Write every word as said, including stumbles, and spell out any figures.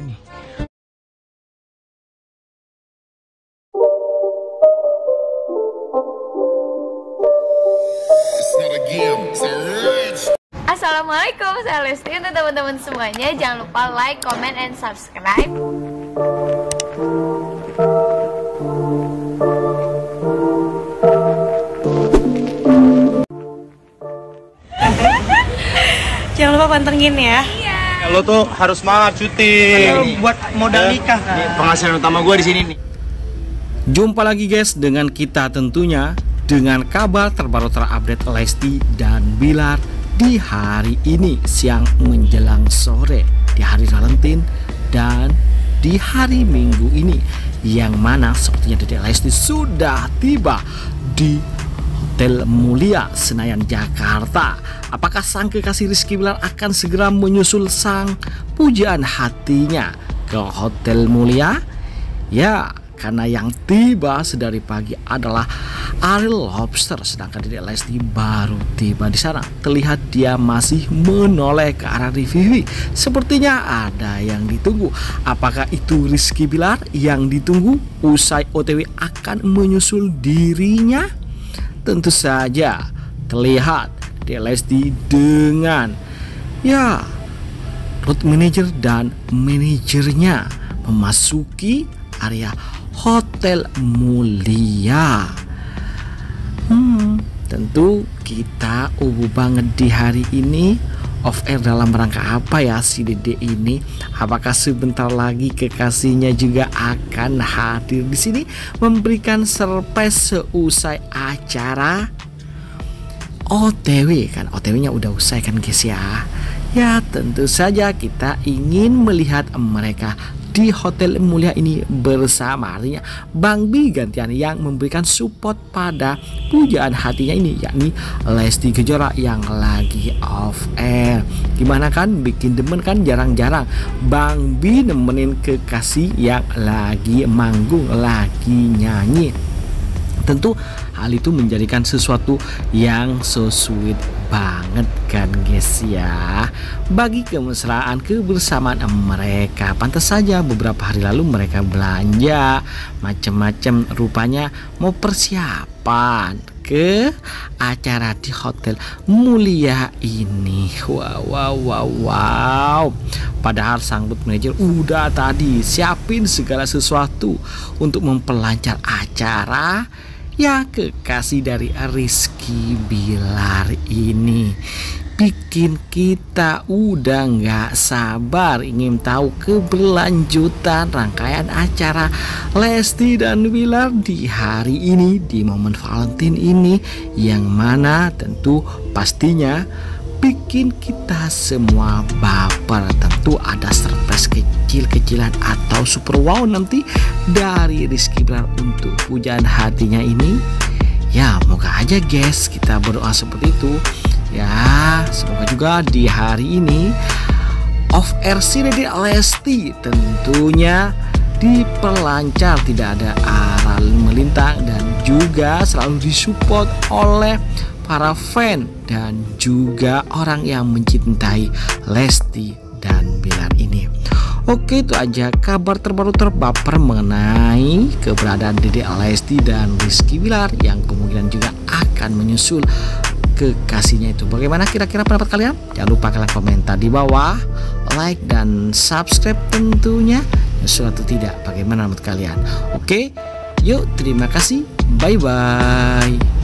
ini. Assalamualaikum, saya Lesti. Untuk teman-teman semuanya, jangan lupa like, comment, and subscribe. Jangan lupa pantengin ya. Iya. Lo tuh harus semangat syuting. Buat modal nikah kan. Penghasilan utama gue di sini nih. Jumpa lagi guys dengan kita tentunya dengan kabar terbaru terupdate Lesti dan Bilar di hari ini siang menjelang sore, di hari Valentine dan di hari Minggu ini, yang mana sepertinya Dedek Lesti sudah tiba di Hotel Mulia Senayan Jakarta. Apakah sang kekasih Rizky Bilar akan segera menyusul sang pujaan hatinya ke Hotel Mulia? Ya, karena yang tiba sedari pagi adalah Ariel Lobster, sedangkan Dedek Lesti baru tiba di sana. Terlihat dia masih menoleh ke arah Rivivi. Sepertinya ada yang ditunggu. Apakah itu Rizky Bilar yang ditunggu? Usai O T W akan menyusul dirinya? Tentu saja terlihat Dedek Lesti dengan ya road manager dan manajernya memasuki area Hotel Mulia. Hmm, tentu kita ubu banget di hari ini. Off air dalam rangka apa ya si Dede ini? Apakah sebentar lagi kekasihnya juga akan hadir di sini memberikan surprise seusai acara O T W kan? O T W-nya udah usai kan guys ya? Ya tentu saja kita ingin melihat mereka di Hotel Mulia ini bersama. Artinya Bang Bi gantian yang memberikan support pada pujaan hatinya ini, yakni Lesti Kejora yang lagi off air. Gimana kan, bikin demen kan, jarang-jarang Bang Bi nemenin kekasih yang lagi manggung, lagi nyanyi. Tentu hal itu menjadikan sesuatu yang so sweet banget kan guys ya, bagi kemesraan kebersamaan mereka. Pantas saja beberapa hari lalu mereka belanja macam-macam, rupanya mau persiapan ke acara di Hotel Mulia ini. Wow wow wow wow. Padahal sang road manager udah tadi siapin segala sesuatu untuk memperlancar acara. Ya, kekasih dari Rizky Bilar ini bikin kita udah nggak sabar ingin tahu keberlanjutan rangkaian acara Lesti dan Bilar di hari ini, di momen Valentine ini, yang mana tentu pastinya bikin kita semua baper. Tentu ada surprise kecil-kecilan atau super wow nanti dari Rizky Bilar untuk pujaan hatinya ini. Ya moga aja guys, kita berdoa seperti itu. Ya semoga juga di hari ini off air si Dedek Lesti tentunya diperlancar, tidak ada aral melintang, dan juga selalu disupport oleh para fan dan juga orang yang mencintai Lesti dan Bilar ini. Oke, itu aja kabar terbaru terbaper mengenai keberadaan Dedek Lesti dan Rizky Bilar yang kemungkinan juga akan menyusul kekasihnya itu. Bagaimana kira-kira pendapat kalian? Jangan lupa kalian komentar di bawah, like dan subscribe tentunya. Nyusul atau tidak, bagaimana menurut kalian? Oke, yuk terima kasih, bye bye.